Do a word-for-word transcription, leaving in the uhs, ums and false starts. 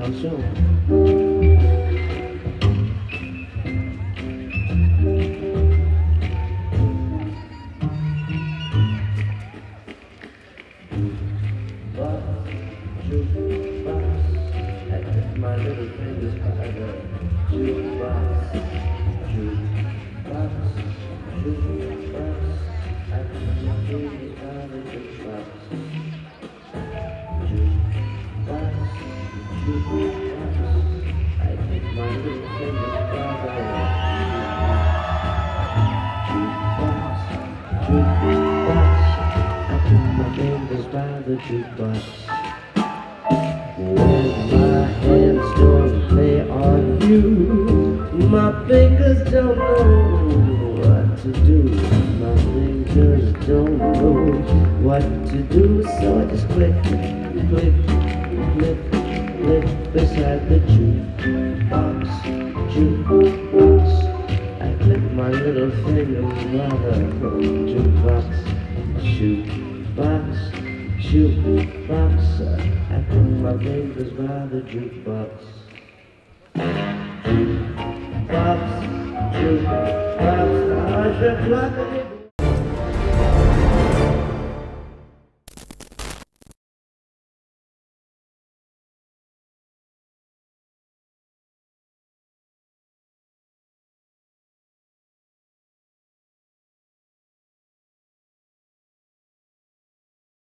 Attention. My little fingers by the jukebox, jukebox, jukebox. I put my fingers by the jukebox, jukebox, jukebox. I put my little fingers by the jukebox, jukebox. I put my fingers by the jukebox. When my hands don't play on you, my fingers don't know what to do. My fingers don't know what to do, so I just click, click, click, click beside the jukebox, jukebox. I click my little fingers by the jukebox, jukebox, jukebox. I put my fingers by the jukebox. Jukebox, jukebox, I should plug it in.